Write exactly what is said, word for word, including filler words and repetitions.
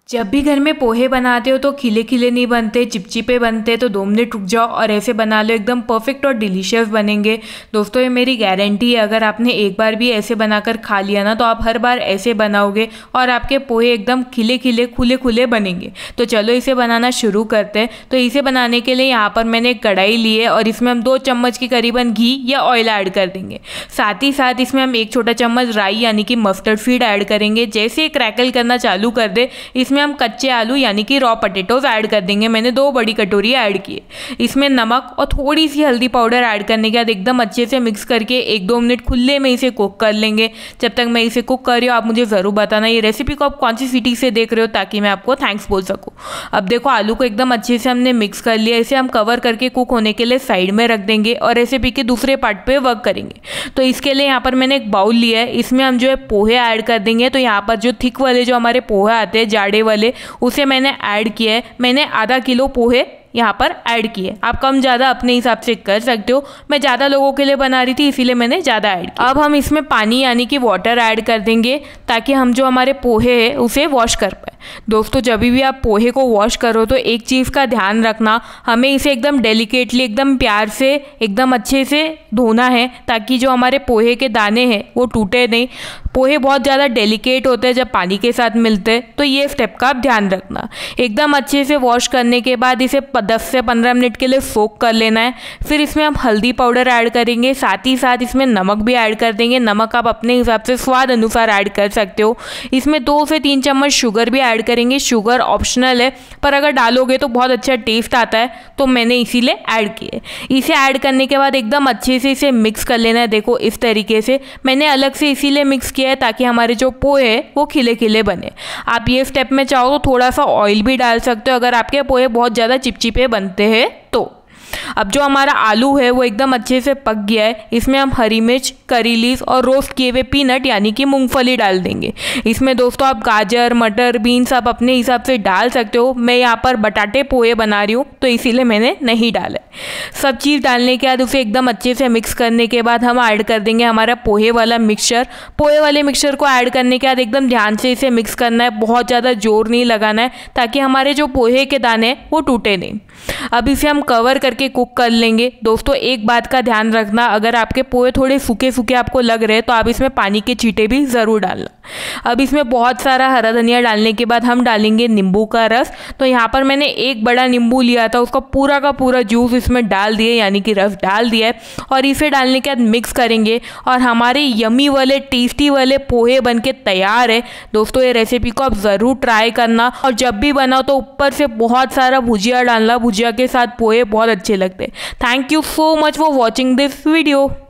जब भी घर में पोहे बनाते हो तो खिले खिले नहीं बनते, चिपचिपे बनते। तो दो मिनट रुक जाओ और ऐसे बना लो, एकदम परफेक्ट और डिलीशियस बनेंगे। दोस्तों ये मेरी गारंटी है, अगर आपने एक बार भी ऐसे बनाकर खा लिया ना तो आप हर बार ऐसे बनाओगे और आपके पोहे एकदम खिले खिले खुले खुले बनेंगे। तो चलो इसे बनाना शुरू करते हैं। तो इसे बनाने के लिए यहाँ पर मैंने एक कढ़ाई ली है और इसमें हम दो चम्मच की करीबन घी या ऑयल ऐड कर देंगे। साथ ही साथ इसमें हम एक छोटा चम्मच राई यानी कि मस्टर्ड सीड ऐड करेंगे। जैसे ही क्रैकल करना चालू कर दे इसमें हम कच्चे आलू यानी कि रॉ पोटैटोज ऐड कर देंगे। मैंने दो बड़ी कटोरी ऐड किए। इसमें नमक और थोड़ी सी हल्दी पाउडर ऐड करने के बाद एकदम अच्छे से मिक्स करके एक दो मिनट खुले में इसे कुक कर लेंगे। जब तक मैं इसे कुक कर रही हूँ आप मुझे ज़रूर बताना ये रेसिपी को आप कौन सी सिटी से देख रहे हो, ताकि मैं आपको थैंक्स बोल सकूँ। अब देखो आलू को एकदम अच्छे से हमने मिक्स कर लिया। इसे हम कवर करके कुक होने के लिए साइड में रख देंगे और रेसिपी के दूसरे पार्ट पे वर्क करेंगे। तो इसके लिए यहाँ पर मैंने एक बाउल लिया है, इसमें हम जो है पोहे ऐड कर देंगे। तो यहाँ पर जो थिक वाले जो हमारे पोहे आते हैं जाड़े वाले, उसे मैंने ऐड किया है। मैंने आधा किलो पोहे यहाँ पर ऐड किए। आप कम ज़्यादा अपने हिसाब से कर सकते हो। मैं ज़्यादा लोगों के लिए बना रही थी इसीलिए मैंने ज़्यादा ऐड किया। अब हम इसमें पानी यानी कि वाटर ऐड कर देंगे ताकि हम जो हमारे पोहे हैं उसे वॉश कर पाए। दोस्तों जब भी आप पोहे को वॉश करो तो एक चीज़ का ध्यान रखना, हमें इसे एकदम डेलिकेटली एकदम प्यार से एकदम अच्छे से धोना है ताकि जो हमारे पोहे के दाने हैं वो टूटे नहीं। पोहे बहुत ज़्यादा डेलिकेट होते हैं जब पानी के साथ मिलते हैं, तो ये स्टेप का आप ध्यान रखना। एकदम अच्छे से वॉश करने के बाद इसे दस से पंद्रह मिनट के लिए सोक कर लेना है। फिर इसमें हम हल्दी पाउडर ऐड करेंगे, साथ ही साथ इसमें नमक भी ऐड कर देंगे। नमक आप अपने हिसाब से स्वाद अनुसार ऐड कर सकते हो। इसमें दो से तीन चम्मच शुगर भी ऐड करेंगे। शुगर ऑप्शनल है पर अगर डालोगे तो बहुत अच्छा टेस्ट आता है, तो मैंने इसीलिए ऐड किए। इसे ऐड करने के बाद एकदम अच्छे से इसे मिक्स कर लेना है। देखो इस तरीके से मैंने अलग से इसीलिए मिक्स किया है ताकि हमारे जो पोहे हैं वो खिले खिले बने। आप ये स्टेप में चाहो तो थोड़ा सा ऑयल भी डाल सकते हो अगर आपके पोहे बहुत ज़्यादा चिपचिपे बनते हैं तो। अब जो हमारा आलू है वो एकदम अच्छे से पक गया है। इसमें हम हरी मिर्च, करी लीव्स और रोस्ट किए हुए पीनट यानी कि मूंगफली डाल देंगे। इसमें दोस्तों आप गाजर, मटर, बीन्स आप अपने हिसाब से डाल सकते हो। मैं यहाँ पर बटाटे पोहे बना रही हूँ तो इसीलिए मैंने नहीं डाला। सब चीज़ डालने के बाद उसे एकदम अच्छे से मिक्स करने के बाद हम ऐड कर देंगे हमारा पोहे वाला मिक्सचर। पोहे वाले मिक्सचर को ऐड करने के बाद एकदम ध्यान से इसे मिक्स करना है, बहुत ज़्यादा जोर नहीं लगाना है ताकि हमारे जो पोहे के दाने हैं वो टूटे नहीं। अब इसे हम कवर करके कुक कर लेंगे। दोस्तों एक बात का ध्यान रखना, अगर आपके पोहे थोड़े सूखे सूखे आपको लग रहे हैं तो आप इसमें पानी के छींटे भी ज़रूर डालना। अब इसमें बहुत सारा हरा धनिया डालने के बाद हम डालेंगे नींबू का रस। तो यहाँ पर मैंने एक बड़ा नींबू लिया था, उसका पूरा का पूरा जूस इसमें डाल दिए यानी कि रस डाल दिया है और इसे डालने के बाद मिक्स करेंगे और हमारे यमी वाले टेस्टी वाले पोहे बनके तैयार है। दोस्तों ये रेसिपी को आप ज़रूर ट्राई करना और जब भी बनाओ तो ऊपर से बहुत सारा भुजिया डालना। भुजिया के साथ पोहे बहुत अच्छे लगते हैं। Thank you so much for watching this video.